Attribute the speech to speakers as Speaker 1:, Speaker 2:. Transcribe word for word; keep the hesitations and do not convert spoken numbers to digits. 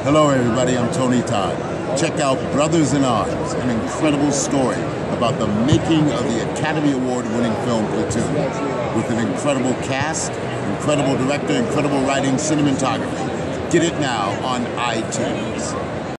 Speaker 1: Hello everybody, I'm Tony Todd. Check out Brothers in Arms, an incredible story about the making of the Academy Award winning film Platoon. With an incredible cast, incredible director, incredible writing, cinematography. Get it now on iTunes.